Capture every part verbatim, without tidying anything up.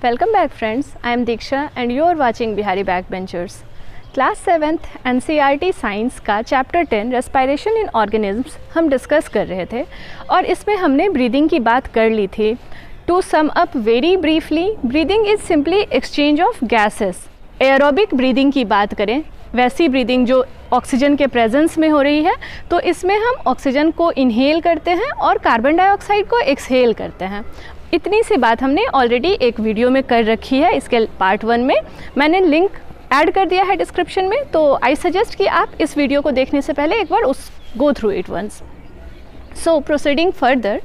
Welcome back friends, I am Diksha and you are watching Bihari Backbenchers. Class seventh N C R T science का chapter ten respiration in organisms हम discuss कर रहे थे और इसमें हमने breathing की बात कर ली थी. To sum up very briefly, breathing is simply exchange of gases. Aerobic breathing की बात करें, वैसी ब्रीदिंग जो ऑक्सीजन के प्रेजेंस में हो रही है, तो इसमें हम ऑक्सीजन को इनहेल करते हैं और कार्बन डाइऑक्साइड को एक्सहेल करते हैं. इतनी सी बात हमने ऑलरेडी एक वीडियो में कर रखी है, इसके पार्ट वन में मैंने लिंक ऐड कर दिया है डिस्क्रिप्शन में. तो आई सजेस्ट कि आप इस वीडियो को देखने से पहले एक बार उस go through it once. So proceeding further,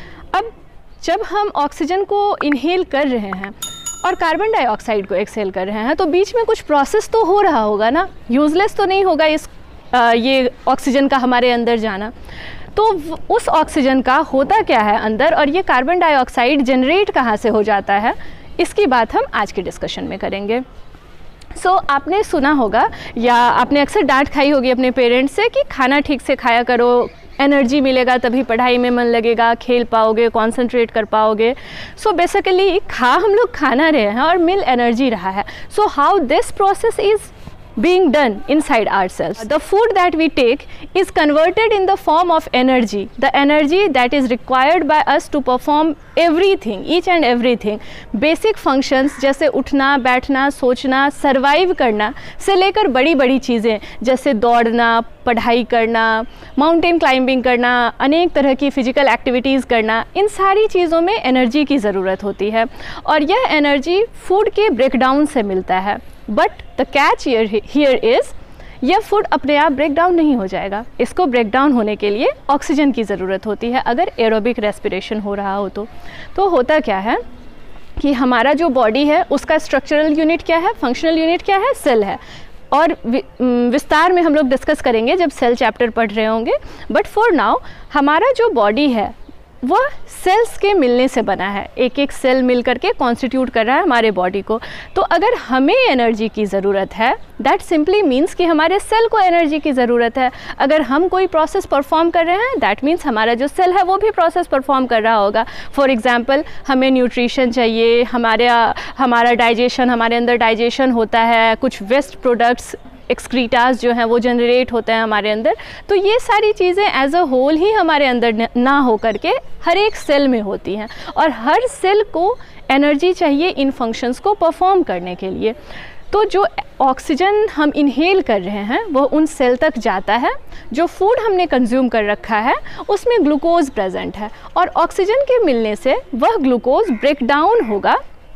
अब जब हम ऑक्सीजन को इनहेल कर रहे हैं और कार्बन डाइऑक्साइड को एक्सहेल कर रहे हैं, तो बीच में कुछ प्रोसेस तो हो रहा होगा ना. यूजलेस तो नहीं होगा इस आ, ये ऑक्सीजन का हमारे अंदर जाना. तो उस ऑक्सीजन का होता क्या है अंदर और ये कार्बन डाइऑक्साइड जनरेट कहाँ से हो जाता है, इसकी बात हम आज के डिस्कशन में करेंगे. सो so, आपने सुना होगा या आपने अक्सर डांट खाई होगी अपने पेरेंट्स से कि खाना ठीक से खाया करो, एनर्जी मिलेगा तभी पढ़ाई में मन लगेगा, खेल पाओगे, कंसंट्रेट कर पाओगे. सो बेसिकली खा हम लोग खाना रहे हैं और मिल एनर्जी रहा है. So how this process is being done inside ourselves. The food that we take is converted in the form of energy, the energy that is required by us to perform everything, each and everything. Basic functions जैसे उठना, बैठना, सोचना, survive करना से लेकर बड़ी बड़ी चीज़ें जैसे दौड़ना, पढ़ाई करना, माउंटेन क्लाइंबिंग करना, अनेक तरह की फ़िज़िकल एक्टिविटीज़ करना, इन सारी चीज़ों में एनर्जी की ज़रूरत होती है और यह एनर्जी फूड के ब्रेकडाउन से मिलता है. But the catch here is, यह फूड अपने आप ब्रेक डाउन नहीं हो जाएगा. इसको ब्रेक डाउन होने के लिए ऑक्सीजन की ज़रूरत होती है अगर एरोबिक रेस्पिरेशन हो रहा हो तो. तो होता क्या है कि हमारा जो बॉडी है उसका स्ट्रक्चरल यूनिट क्या है, फंक्शनल यूनिट क्या है, सेल है. और विस्तार में हम लोग डिस्कस करेंगे जब सेल चैप्टर पढ़ रहे होंगे. बट फॉर नाउ हमारा जो बॉडी है वह सेल्स के मिलने से बना है. एक एक सेल मिल करके कॉन्स्टिट्यूट कर रहा है हमारे बॉडी को. तो अगर हमें एनर्जी की ज़रूरत है, दैट सिंपली मीन्स कि हमारे सेल को एनर्जी की ज़रूरत है. अगर हम कोई प्रोसेस परफॉर्म कर रहे हैं, दैट मीन्स हमारा जो सेल है वो भी प्रोसेस परफॉर्म कर रहा होगा. फॉर एग्जांपल, हमें न्यूट्रिशन चाहिए, हमारे हमारा डाइजेशन, हमारे अंदर डाइजेशन होता है, कुछ वेस्ट प्रोडक्ट्स एक्सक्रीटास जो हैं वो जनरेट होते हैं हमारे अंदर. तो ये सारी चीज़ें एज अ होल ही हमारे अंदर ना हो करके हर एक सेल में होती हैं और हर सेल को एनर्जी चाहिए इन फंक्शंस को परफॉर्म करने के लिए. तो जो ऑक्सीजन हम इनहेल कर रहे हैं वो उन सेल तक जाता है. जो फूड हमने कंज्यूम कर रखा है उसमें ग्लूकोज प्रेजेंट है और ऑक्सीजन के मिलने से वह ग्लूकोज ब्रेक डाउन होगा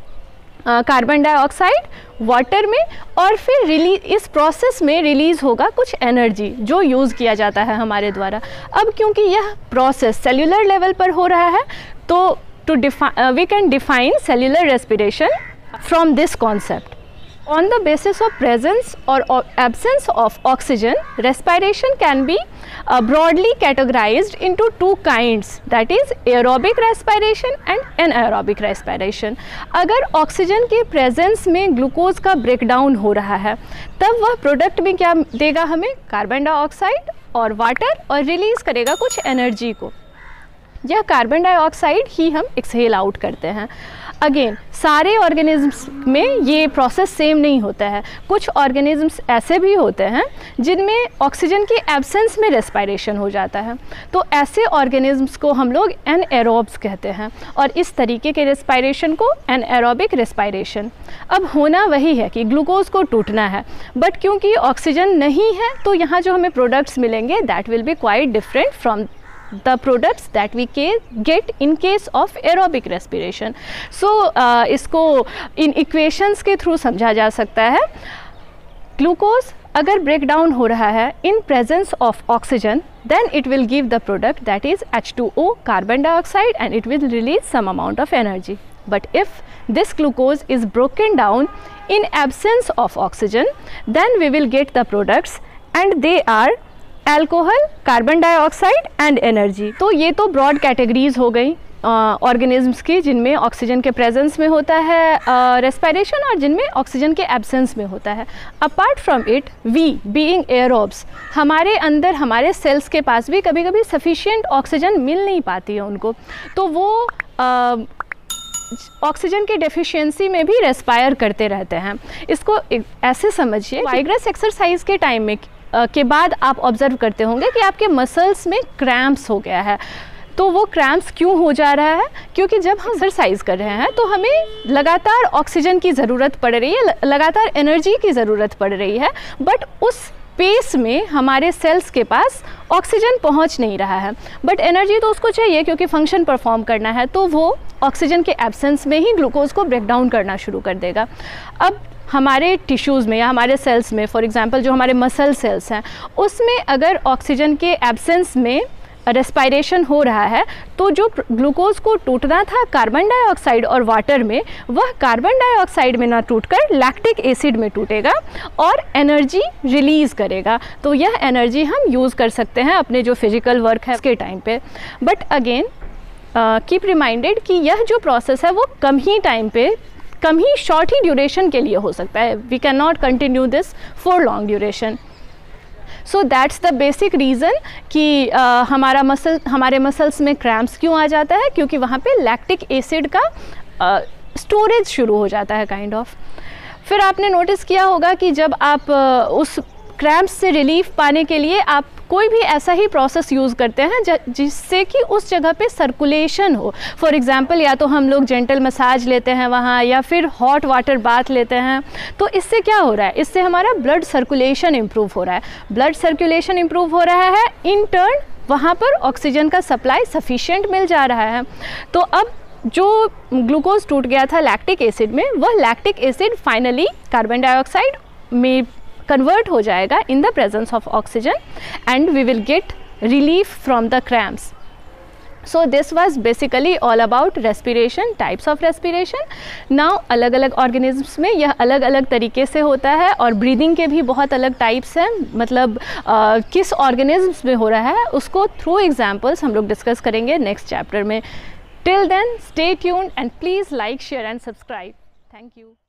कार्बन डाइऑक्साइड वाटर में और फिर रिलीज, इस प्रोसेस में रिलीज़ होगा कुछ एनर्जी जो यूज़ किया जाता है हमारे द्वारा. अब क्योंकि यह प्रोसेस सेल्यूलर लेवल पर हो रहा है, तो to define we can define cellular respiration from this concept. On the basis of presence or absence of oxygen, respiration can be uh, broadly categorized into two kinds, that is aerobic respiration and anaerobic respiration. अगर oxygen के presence में glucose का breakdown हो रहा है तब वह product में क्या देगा हमें, कार्बन डाइऑक्साइड और वाटर, और रिलीज़ करेगा कुछ एनर्जी को. यह कार्बन डाइऑक्साइड ही हम एक्सहेल आउट करते हैं. अगेन, सारे ऑर्गेनिजम्स में ये प्रोसेस सेम नहीं होता है. कुछ ऑर्गेनिजम्स ऐसे भी होते हैं जिनमें ऑक्सीजन की एब्सेंस में रेस्पिरेशन हो जाता है. तो ऐसे ऑर्गेनिजम्स को हम लोग एनएरोब्स कहते हैं और इस तरीके के रेस्पिरेशन को एनएरोबिक रेस्पिरेशन. अब होना वही है कि ग्लूकोज को टूटना है, बट क्योंकि ऑक्सीजन नहीं है तो यहाँ जो हमें प्रोडक्ट्स मिलेंगे that will be quite different from the products that we get in case of aerobic respiration. So uh, इसको इन equations के थ्रू समझा जा सकता है. ग्लूकोज अगर ब्रेक डाउन हो रहा है in presence of oxygen, then it will give the product that is H two O, carbon dioxide, and it will release some amount of energy. But if this glucose is broken down in absence of oxygen, then we will get the products and they are alcohol, carbon dioxide and energy. तो ये तो broad categories हो गई organisms की जिनमें oxygen के presence में होता है रेस्पिरेशन uh, और जिनमें ऑक्सीजन के एब्सेंस में होता है. Apart from it, we being aerobes, हमारे अंदर हमारे सेल्स के पास भी कभी कभी सफिशिएंट ऑक्सीजन मिल नहीं पाती है उनको. तो वो uh, ऑक्सीजन की डेफिशिएंसी में भी रेस्पायर करते रहते हैं। इसको ऐसे समझिए, वाइग्रस एक्सरसाइज के टाइम में के बाद आप ऑब्जर्व करते होंगे कि आपके मसल्स में क्रैम्प्स हो गया है। तो वो क्रैम्प्स क्यों हो जा रहा है? क्योंकि जब हम एक्सरसाइज कर रहे हैं तो हमें लगातार ऑक्सीजन की ज़रूरत पड़ रही है, लगातार एनर्जी की ज़रूरत पड़ रही है, बट उस पेस में हमारे सेल्स के पास ऑक्सीजन पहुंच नहीं रहा है। बट एनर्जी तो उसको चाहिए क्योंकि फंक्शन परफॉर्म करना है, तो वो ऑक्सीजन के एब्सेंस में ही ग्लूकोज को ब्रेक डाउन करना शुरू कर देगा। अब हमारे टिश्यूज़ में या हमारे सेल्स में, फॉर एग्जांपल जो हमारे मसल सेल्स हैं, उसमें अगर ऑक्सीजन के एब्सेंस में रेस्पायरेशन हो रहा है तो जो ग्लूकोज को टूटना था कार्बन डाइऑक्साइड और वाटर में, वह कार्बन डाइऑक्साइड में ना टूटकर लैक्टिक एसिड में टूटेगा और एनर्जी रिलीज़ करेगा। तो यह एनर्जी हम यूज़ कर सकते हैं अपने जो फिजिकल वर्क है उसके टाइम पे। बट अगेन कीप रिमाइंडेड कि यह जो प्रोसेस है वो कम ही टाइम पे, कम ही शॉर्ट ही ड्यूरेशन के लिए हो सकता है। We can not continue this for long duration. So that's the basic reason कि uh, हमारा मसल हमारे मसल्स में क्रैम्प्स क्यों आ जाता है, क्योंकि वहाँ पे लैक्टिक एसिड का स्टोरेज uh, शुरू हो जाता है काइंड ऑफ। फिर आपने नोटिस किया होगा कि जब आप uh, उस क्रैम्प्स से रिलीफ पाने के लिए आप कोई भी ऐसा ही प्रोसेस यूज़ करते हैं जिससे कि उस जगह पे सर्कुलेशन हो। फॉर एग्जांपल या तो हम लोग जेंटल मसाज लेते हैं वहाँ, या फिर हॉट वाटर बाथ लेते हैं। तो इससे क्या हो रहा है? इससे हमारा ब्लड सर्कुलेशन इम्प्रूव हो रहा है। ब्लड सर्कुलेशन इम्प्रूव हो रहा है, इन टर्न वहाँ पर ऑक्सीजन का सप्लाई सफिशिएंट मिल जा रहा है। तो अब जो ग्लूकोज टूट गया था लैक्टिक एसिड में, वह lactic acid finally carbon dioxide में convert हो जाएगा in the presence of oxygen and we will get relief from the cramps. So this was basically all about respiration, types of respiration. Now अलग अलग organisms में यह अलग अलग तरीके से होता है और breathing के भी बहुत अलग types हैं। मतलब uh, किस organisms में हो रहा है उसको through examples हम लोग discuss करेंगे next chapter में। Till then stay tuned and please like, share and subscribe. Thank you.